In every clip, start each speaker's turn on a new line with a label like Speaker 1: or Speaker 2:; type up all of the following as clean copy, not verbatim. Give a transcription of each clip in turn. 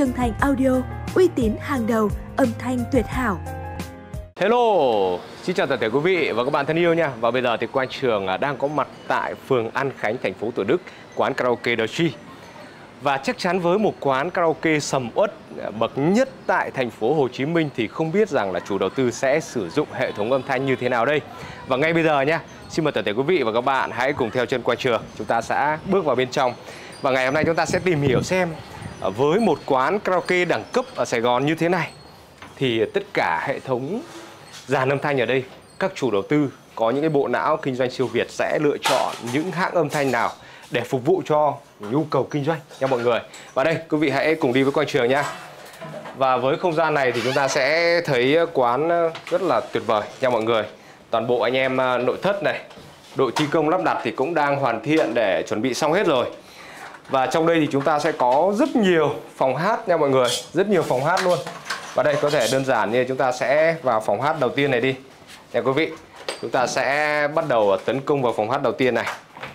Speaker 1: Trân Thành Audio, uy tín hàng đầu, âm thanh tuyệt hảo.
Speaker 2: Hello, xin chào toàn thể quý vị và các bạn thân yêu nha. Và bây giờ thì Quang Trường đang có mặt tại phường An Khánh, thành phố Thủ Đức, quán karaoke The Tree. Và chắc chắn với một quán karaoke sầm uất bậc nhất tại thành phố Hồ Chí Minh thì không biết rằng là chủ đầu tư sẽ sử dụng hệ thống âm thanh như thế nào đây. Và ngay bây giờ nha, xin mời toàn thể quý vị và các bạn hãy cùng theo chân Quang Trường, chúng ta sẽ bước vào bên trong. Và ngày hôm nay chúng ta sẽ tìm hiểu xem với một quán karaoke đẳng cấp ở Sài Gòn như thế này thì tất cả hệ thống dàn âm thanh ở đây, các chủ đầu tư có những cái bộ não kinh doanh siêu việt sẽ lựa chọn những hãng âm thanh nào để phục vụ cho nhu cầu kinh doanh nha mọi người. Và đây, quý vị hãy cùng đi với Quang Trường nha. Và với không gian này thì chúng ta sẽ thấy quán rất là tuyệt vời nha mọi người. Toàn bộ anh em nội thất này, đội thi công lắp đặt thì cũng đang hoàn thiện để chuẩn bị xong hết rồi. Và trong đây thì chúng ta sẽ có rất nhiều phòng hát nha mọi người, rất nhiều phòng hát luôn. Và đây có thể đơn giản như chúng ta sẽ vào phòng hát đầu tiên này đi nha quý vị. Chúng ta sẽ bắt đầu tấn công vào phòng hát đầu tiên này.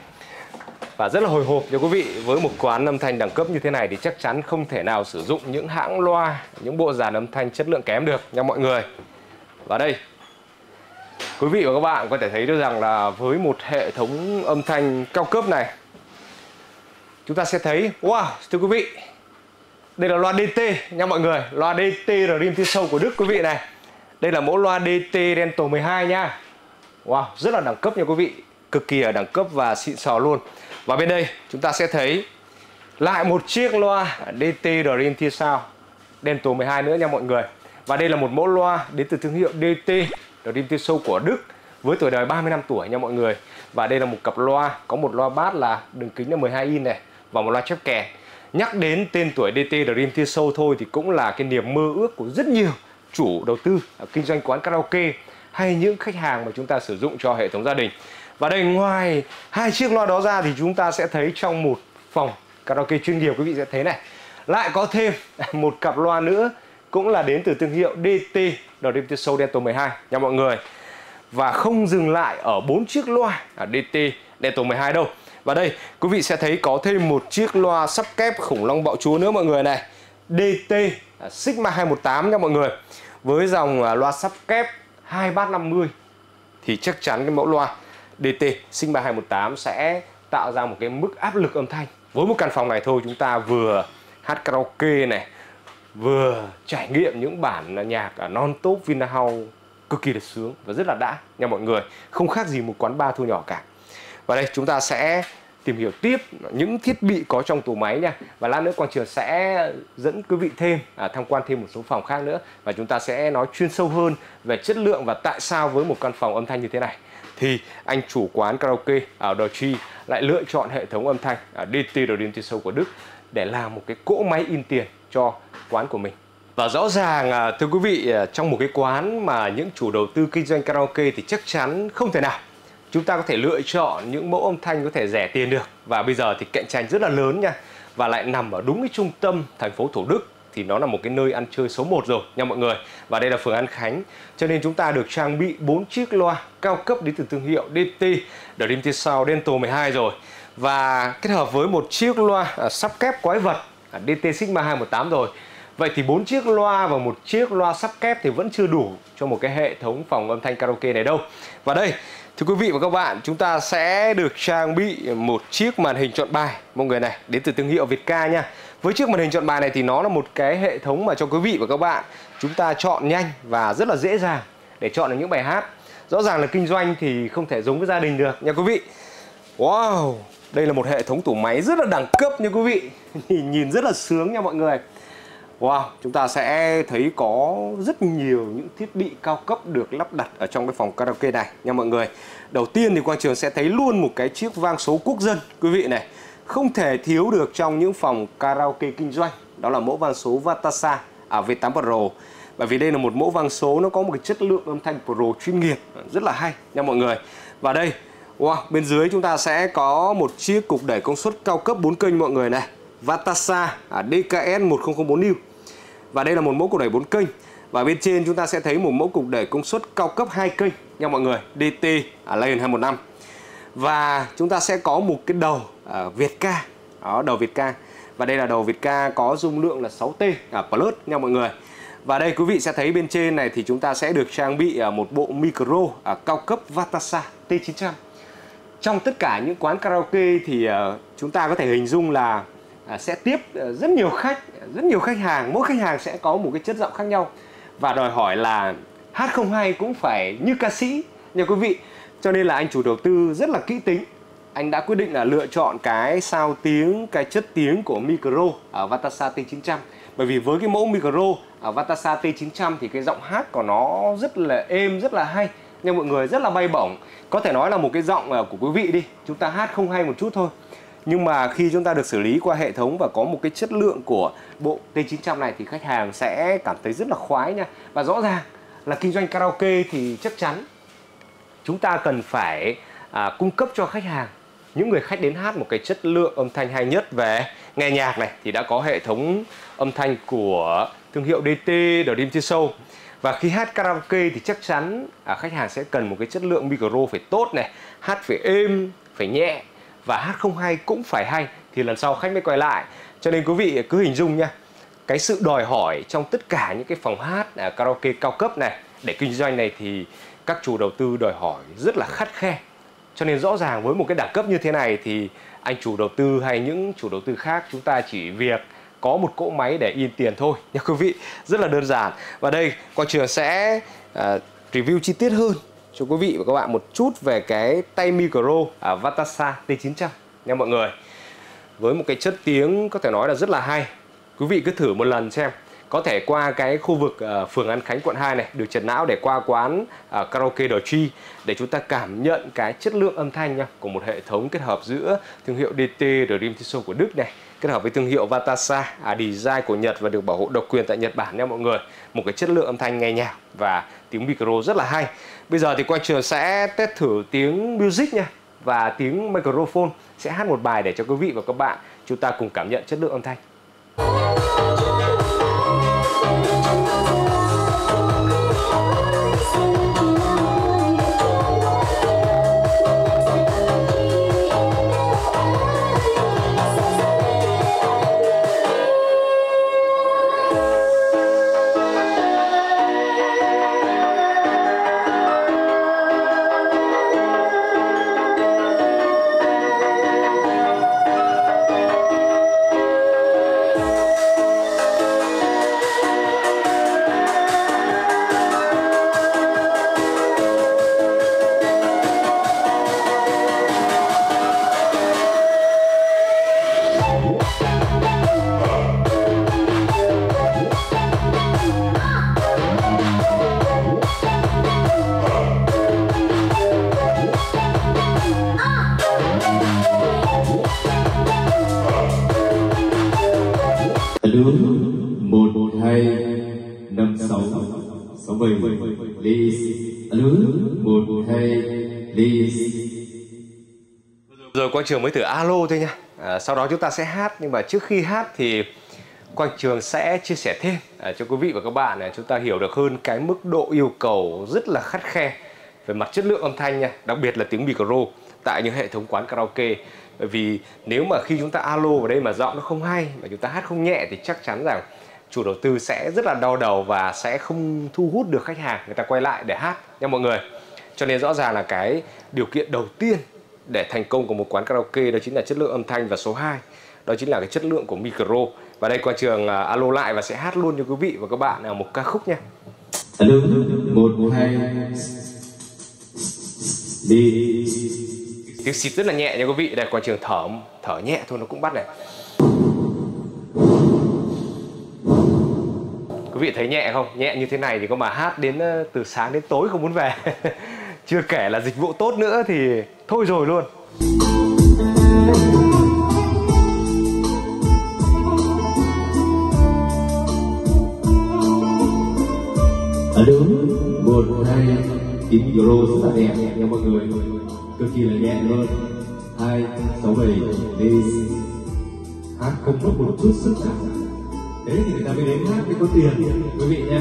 Speaker 2: Và rất là hồi hộp nha quý vị. Với một quán âm thanh đẳng cấp như thế này thì chắc chắn không thể nào sử dụng những hãng loa, những bộ dàn âm thanh chất lượng kém được nha mọi người. Và đây, quý vị và các bạn có thể thấy được rằng là với một hệ thống âm thanh cao cấp này, chúng ta sẽ thấy, wow, thưa quý vị, đây là loa DT nha mọi người. Loa DT Dream Theater Show của Đức quý vị này. Đây là mẫu loa DT Dental 12 nha. Wow, rất là đẳng cấp nha quý vị. Cực kỳ là đẳng cấp và xịn sò luôn. Và bên đây chúng ta sẽ thấy lại một chiếc loa DT Dream Theater Dental 12 nữa nha mọi người. Và đây là một mẫu loa đến từ thương hiệu DT Dream Theater Show của Đức với tuổi đời 30 năm tuổi nha mọi người. Và đây là một cặp loa, có một loa bass là đường kính là 12 inch này và một loa chép kè. Nhắc đến tên tuổi DT Dream Theater Show thôi thì cũng là cái niềm mơ ước của rất nhiều chủ đầu tư kinh doanh quán karaoke hay những khách hàng mà chúng ta sử dụng cho hệ thống gia đình. Và đây, ngoài hai chiếc loa đó ra thì chúng ta sẽ thấy trong một phòng karaoke chuyên nghiệp, quý vị sẽ thấy này, lại có thêm một cặp loa nữa cũng là đến từ thương hiệu DT Dream Theater Show Dental 12 nha mọi người. Và không dừng lại ở 4 chiếc loa DT Dental 12 đâu. Và đây, quý vị sẽ thấy có thêm một chiếc loa sắp kép khủng long bạo chúa nữa mọi người này, DT Sigma 218 nha mọi người. Với dòng loa sắp kép 2 bass 50 thì chắc chắn cái mẫu loa DT Sigma 218 sẽ tạo ra một cái mức áp lực âm thanh. Với một căn phòng này thôi, chúng ta vừa hát karaoke này, vừa trải nghiệm những bản nhạc non-stop Vinahouse cực kỳ là sướng và rất là đã nha mọi người. Không khác gì một quán bar thu nhỏ cả. Và đây, chúng ta sẽ tìm hiểu tiếp những thiết bị có trong tủ máy nha. Và lát nữa Quang Trường sẽ dẫn quý vị thêm tham quan thêm một số phòng khác nữa. Và chúng ta sẽ nói chuyên sâu hơn về chất lượng và tại sao với một căn phòng âm thanh như thế này thì anh chủ quán karaoke ở The Tree lại lựa chọn hệ thống âm thanh DT Dream Theater Show của Đức để làm một cái cỗ máy in tiền cho quán của mình. Và rõ ràng thưa quý vị, trong một cái quán mà những chủ đầu tư kinh doanh karaoke thì chắc chắn không thể nào chúng ta có thể lựa chọn những mẫu âm thanh có thể rẻ tiền được. Và bây giờ thì cạnh tranh rất là lớn nha. Và lại nằm ở đúng cái trung tâm thành phố Thủ Đức thì nó là một cái nơi ăn chơi số 1 rồi nha mọi người. Và đây là phường An Khánh, cho nên chúng ta được trang bị 4 chiếc loa cao cấp đến từ thương hiệu DT Dream Theater Dental 12 rồi. Và kết hợp với một chiếc loa sắp kép quái vật DT Sigma 218 rồi. Vậy thì 4 chiếc loa và một chiếc loa sắp kép thì vẫn chưa đủ cho một cái hệ thống phòng âm thanh karaoke này đâu. Và đây, thưa quý vị và các bạn, chúng ta sẽ được trang bị một chiếc màn hình chọn bài mọi người này, đến từ thương hiệu Vietca nha. Với chiếc màn hình chọn bài này thì nó là một cái hệ thống mà cho quý vị và các bạn chúng ta chọn nhanh và rất là dễ dàng để chọn được những bài hát. Rõ ràng là kinh doanh thì không thể giống với gia đình được nha quý vị. Wow, đây là một hệ thống tủ máy rất là đẳng cấp nha quý vị. Nhìn rất là sướng nha mọi người. Wow, chúng ta sẽ thấy có rất nhiều những thiết bị cao cấp được lắp đặt ở trong cái phòng karaoke này nha mọi người. Đầu tiên thì Quang Trường sẽ thấy luôn một cái chiếc vang số quốc dân quý vị này. Không thể thiếu được trong những phòng karaoke kinh doanh. Đó là mẫu vang số Vatasa V8 Pro. Bởi vì đây là một mẫu vang số nó có một cái chất lượng âm thanh pro chuyên nghiệp rất là hay nha mọi người. Và đây, wow, bên dưới chúng ta sẽ có một chiếc cục đẩy công suất cao cấp 4 kênh mọi người này, Vatasa DKS 1004N. Và đây là một mẫu cục đẩy 4 kênh. Và bên trên chúng ta sẽ thấy một mẫu cục đẩy công suất cao cấp 2 kênh nha mọi người, DT Lion 215. Và chúng ta sẽ có một cái đầu Vietca. Đó, đầu Vietca. Và đây là đầu vịt ca có dung lượng là 6T Plus nha mọi người. Và đây quý vị sẽ thấy bên trên này thì chúng ta sẽ được trang bị một bộ micro cao cấp Vantasa T900. Trong tất cả những quán karaoke thì chúng ta có thể hình dung là sẽ tiếp rất nhiều khách hàng. Mỗi khách hàng sẽ có một cái chất giọng khác nhau và đòi hỏi là hát không hay cũng phải như ca sĩ nha quý vị. Cho nên là anh chủ đầu tư rất là kỹ tính. Anh đã quyết định là lựa chọn cái sao tiếng, cái chất tiếng của micro Vantasa T900. Bởi vì với cái mẫu micro Vantasa T900 thì cái giọng hát của nó rất là êm, rất là hay nha mọi người, rất là bay bổng. Có thể nói là một cái giọng của quý vị đi, chúng ta hát không hay một chút thôi, nhưng mà khi chúng ta được xử lý qua hệ thống và có một cái chất lượng của bộ T900 này thì khách hàng sẽ cảm thấy rất là khoái nha. Và rõ ràng là kinh doanh karaoke thì chắc chắn chúng ta cần phải cung cấp cho khách hàng, những người khách đến hát, một cái chất lượng âm thanh hay nhất. Về nghe nhạc này thì đã có hệ thống âm thanh của thương hiệu DT, Dream Theater Show. Và khi hát karaoke thì chắc chắn khách hàng sẽ cần một cái chất lượng micro phải tốt này, hát phải êm, phải nhẹ, và hát không hay cũng phải hay thì lần sau khách mới quay lại. Cho nên quý vị cứ hình dung nha, cái sự đòi hỏi trong tất cả những cái phòng hát karaoke cao cấp này để kinh doanh này thì các chủ đầu tư đòi hỏi rất là khắt khe. Cho nên rõ ràng với một cái đẳng cấp như thế này thì anh chủ đầu tư hay những chủ đầu tư khác chúng ta chỉ việc có một cỗ máy để in tiền thôi nha quý vị. Rất là đơn giản. Và đây Quang Trường sẽ review chi tiết hơn cho quý vị và các bạn một chút về cái tay micro Vantasa T900 nha mọi người. Với một cái chất tiếng có thể nói là rất là hay. Quý vị cứ thử một lần xem. Có thể qua cái khu vực phường An Khánh quận 2 này, đường Trần Não, để qua quán karaoke The Tree để chúng ta cảm nhận cái chất lượng âm thanh nha, của một hệ thống kết hợp giữa thương hiệu DT, Dream Theater của Đức này, kết hợp với thương hiệu Vantasa, design của Nhật và được bảo hộ độc quyền tại Nhật Bản nha mọi người. Một cái chất lượng âm thanh nghe nhạc và tiếng micro rất là hay. Bây giờ thì Quang Trường sẽ test thử tiếng music nha, và tiếng microphone, sẽ hát một bài để cho quý vị và các bạn chúng ta cùng cảm nhận chất lượng âm thanh.
Speaker 3: Alo 1 2 5 6 6 7 please. Alo 1 2 please.
Speaker 2: Rồi Quang Trường mới thử alo thôi nha. Sau đó chúng ta sẽ hát, nhưng mà trước khi hát thì Quang Trường sẽ chia sẻ thêm cho quý vị và các bạn chúng ta hiểu được hơn cái mức độ yêu cầu rất là khắt khe về mặt chất lượng âm thanh nha, đặc biệt là tiếng micro tại những hệ thống quán karaoke. Bởi vì nếu mà khi chúng ta alo vào đây mà giọng nó không hay, mà chúng ta hát không nhẹ thì chắc chắn rằng chủ đầu tư sẽ rất là đau đầu và sẽ không thu hút được khách hàng người ta quay lại để hát nha mọi người. Cho nên rõ ràng là cái điều kiện đầu tiên để thành công của một quán karaoke đó chính là chất lượng âm thanh, và số 2 đó chính là cái chất lượng của micro. Và đây Quang Trường alo lại và sẽ hát luôn cho quý vị và các bạn một ca khúc nha.
Speaker 3: Alo 1 2 đi.
Speaker 2: Tiếng xịt rất là nhẹ nha quý vị. Đây Quang Trường thở nhẹ thôi nó cũng bắt này. Quý vị thấy nhẹ không? Nhẹ như thế này thì có mà hát đến từ sáng đến tối không muốn về. Chưa kể là dịch vụ tốt nữa thì thôi rồi luôn.
Speaker 3: Alo 1 2 tiếng micro rất là đẹp nha mọi người, cực kỳ là nhẹ luôn. 2 6 7 please. Hát không mất một chút sức nào, thế thì người ta mới đến hát mới có tiền quý vị nha.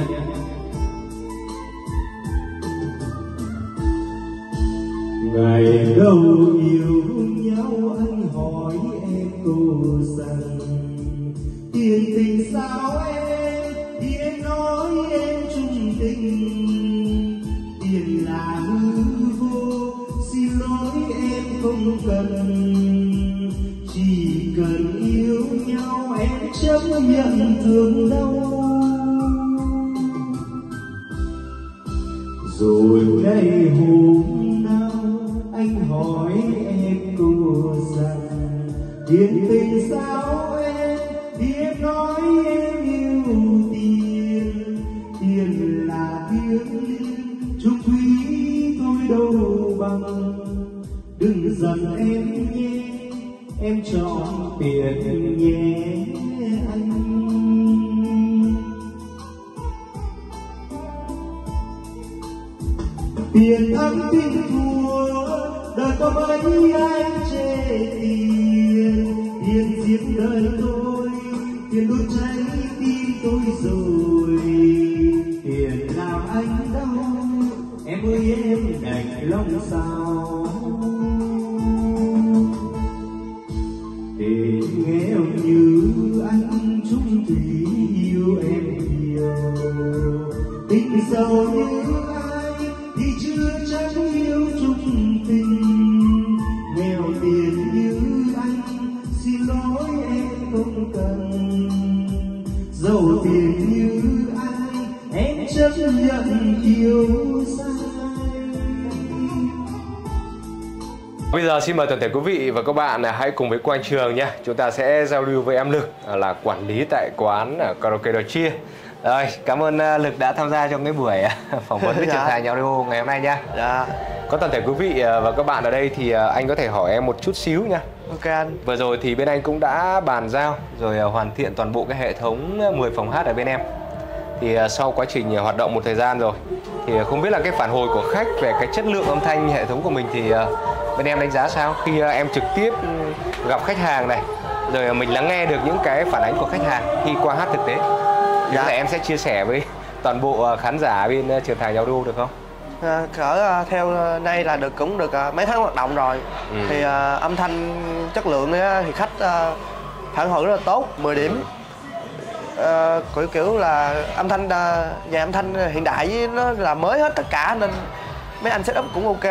Speaker 3: Ngày đầu yêu nhau anh hỏi em câu rằng
Speaker 4: tiền tình sao em thì em nói em trung tình, tiền là hư vô, xin lỗi em không cần, chỉ cần yêu nhau em chấp nhận thương đau. Rồi đây hôm nào anh hỏi em câu rằng tiền tình sao em thì em nói em yêu tiền, tiền là thiêng liêng chung quý tôi đâu bằng. Đừng giận em nhé, em chọn tiền nhé anh. Tiền thắng tiền thua đời có mấy anh chê tiền, tiền giết đời tôi, tiền đốt cháy tim tôi rồi, tiền làm anh đau em ơi em đành lòng sao. Để nghèo như anh chung thủy yêu em nhiều, tình giàu như ai thì chưa chắc yêu chung tình. Nghèo tiền như anh xin lỗi em không cần, giàu tiền như anh em chấp nhận yêu sai.
Speaker 2: Bây giờ xin mời toàn thể quý vị và các bạn hãy cùng với Quang Trường nhé. Chúng ta sẽ giao lưu với em Lực là quản lý tại quán karaoke The Chia. Rồi, cảm ơn Lực đã tham gia trong cái buổi phỏng vấn với Trưởng Thành Audio ngày hôm nay nha.
Speaker 5: Dạ.
Speaker 2: Có toàn thể quý vị và các bạn ở đây thì anh có thể hỏi em một chút xíu nha.
Speaker 5: Ok anh.
Speaker 2: Vừa rồi thì bên anh cũng đã bàn giao rồi hoàn thiện toàn bộ cái hệ thống 10 phòng hát ở bên em. Thì sau quá trình hoạt động một thời gian rồi thì không biết là cái phản hồi của khách về cái chất lượng âm thanh hệ thống của mình thì bên em đánh giá sao khi em trực tiếp gặp khách hàng này, rồi mình lắng nghe được những cái phản ánh của khách hàng khi qua hát thực tế. Thì em sẽ chia sẻ với toàn bộ khán giả bên Trưởng Thành Audio được không?
Speaker 5: Cỡ theo nay là cũng được mấy tháng hoạt động rồi. Thì âm thanh chất lượng ấy, thì khách phản hồi rất là tốt, 10 điểm. Kiểu là âm thanh nhà âm thanh hiện đại nó là mới hết tất cả nên mấy anh setup cũng ok.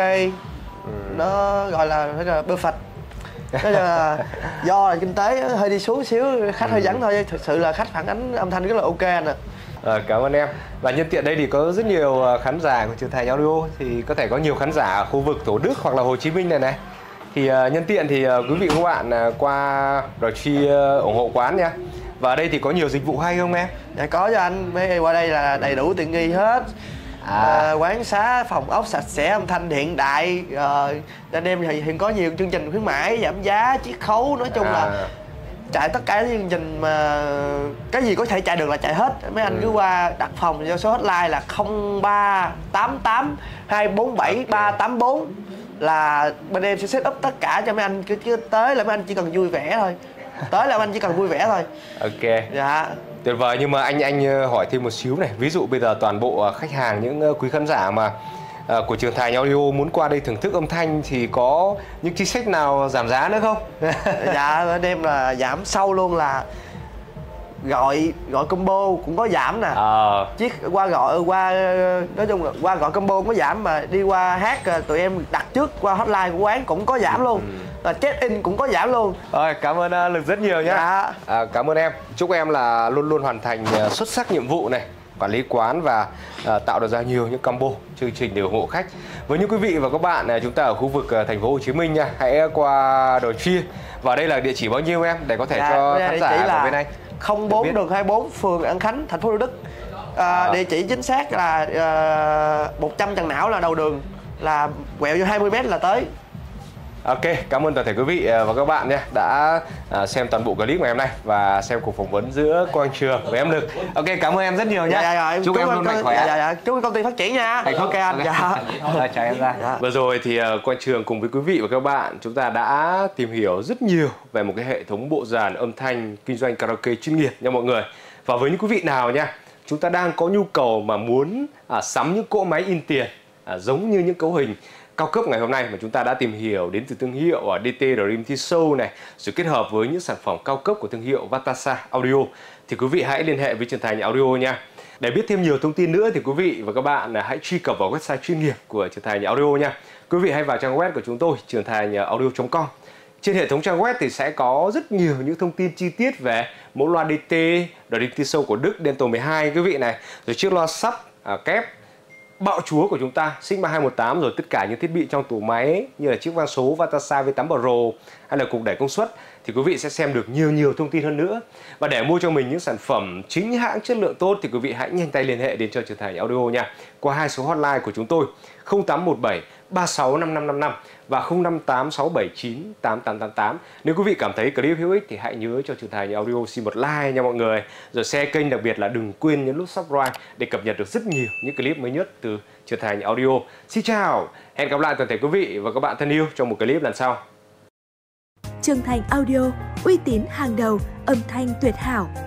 Speaker 5: Nó gọi là perfect. Nó là do là kinh tế hơi đi xuống xíu, khách hơi vắng thôi, thực sự là khách phản ánh âm thanh rất là ok anh ạ.
Speaker 2: Cảm ơn em. Và nhân tiện đây thì có rất nhiều khán giả của Trưởng Thành Audio, thì có thể có nhiều khán giả ở khu vực Thủ Đức hoặc là Hồ Chí Minh này. Thì nhân tiện thì quý vị các bạn qua The Chia ủng hộ quán nha. Và ở đây thì có nhiều dịch vụ hay không em?
Speaker 5: Dạ có cho anh, mấy qua đây là đầy đủ tiện nghi hết. Quán xá, phòng ốc sạch sẽ, âm thanh hiện đại. Anh em thì hiện có nhiều chương trình khuyến mãi, giảm giá, chiết khấu, nói chung là chạy tất cả những chương trình mà cái gì có thể chạy được là chạy hết. Mấy anh cứ qua đặt phòng cho số hotline là 0388 247 384 là bên em sẽ set up tất cả cho mấy anh, cứ tới là mấy anh chỉ cần vui vẻ thôi. Tới là anh chỉ cần vui vẻ thôi.
Speaker 2: Ok.
Speaker 5: Dạ.
Speaker 2: Tuyệt vời. Nhưng mà anh hỏi thêm một xíu này. Ví dụ bây giờ toàn bộ khách hàng, những quý khán giả mà của Trưởng Thành Audio muốn qua đây thưởng thức âm thanh thì có những chính sách nào giảm giá nữa không?
Speaker 5: Dạ bên em là giảm sâu luôn, là gọi combo cũng có giảm nè. Chiếc qua nói chung là qua gọi combo cũng có giảm, mà đi qua hát tụi em đặt trước qua hotline của quán cũng có giảm luôn. Và check in cũng có giảm luôn.
Speaker 2: Rồi, cảm ơn Lực rất nhiều nhé.
Speaker 5: Dạ.
Speaker 2: Cảm ơn em. Chúc em là luôn luôn hoàn thành xuất sắc nhiệm vụ này, quản lý quán và tạo được ra nhiều những combo chương trình để ủng hộ khách. Với những quý vị và các bạn chúng ta ở khu vực thành phố Hồ Chí Minh nha, hãy qua The Chia. Và đây là địa chỉ bao nhiêu em để có thể cho khán giả ở bên anh
Speaker 5: 04 đường 24 phường An Khánh, thành phố Thủ Đức. Địa chỉ chính xác là 100 Trần Não là đầu đường, là quẹo vô 20 m là tới.
Speaker 2: Ok, cảm ơn toàn thể quý vị và các bạn nhé đã xem toàn bộ clip ngày hôm nay và xem cuộc phỏng vấn giữa Quang Trường với em Lực. Ok, cảm ơn em rất nhiều nhé. Chúc em luôn mạnh khỏe.
Speaker 5: Chúc công ty phát triển nha.
Speaker 2: Ok anh. Chào em ra. Vừa rồi thì Quang Trường cùng với quý vị và các bạn chúng ta đã tìm hiểu rất nhiều về một cái hệ thống bộ dàn âm thanh kinh doanh karaoke chuyên nghiệp nha mọi người. Và với những quý vị nào nha, chúng ta đang có nhu cầu mà muốn sắm những cỗ máy in tiền giống như những cấu hình cao cấp ngày hôm nay mà chúng ta đã tìm hiểu đến từ thương hiệu DT Dream Tissot này, rồi kết hợp với những sản phẩm cao cấp của thương hiệu Vatasa Audio, thì quý vị hãy liên hệ với Trường Thành Audio nha. Để biết thêm nhiều thông tin nữa thì quý vị và các bạn hãy truy cập vào website chuyên nghiệp của Trường Thành Audio nha. Quý vị hãy vào trang web của chúng tôi, trường thành audio.com. Trên hệ thống trang web thì sẽ có rất nhiều những thông tin chi tiết về mẫu loa DT Dream Tissot của Đức Dental 12 quý vị này, rồi chiếc loa sub kép bạo chúa của chúng ta Sigma 218, rồi tất cả những thiết bị trong tủ máy như là chiếc van số Vatasa V8 Pro hay là cục đẩy công suất, thì quý vị sẽ xem được nhiều thông tin hơn nữa. Và để mua cho mình những sản phẩm chính hãng chất lượng tốt thì quý vị hãy nhanh tay liên hệ đến cho Trường Thành Audio nha, qua hai số hotline của chúng tôi 0817 365555 và 058 679 8888. Nếu quý vị cảm thấy clip hữu ích thì hãy nhớ cho Trường Thành Audio xin một like nha mọi người, rồi share kênh, đặc biệt là đừng quên nhấn nút subscribe để cập nhật được rất nhiều những clip mới nhất từ Trường Thành Audio. Xin chào, hẹn gặp lại toàn thể quý vị và các bạn thân yêu trong một clip lần sau.
Speaker 1: Trường Thành Audio, uy tín hàng đầu, âm thanh tuyệt hảo.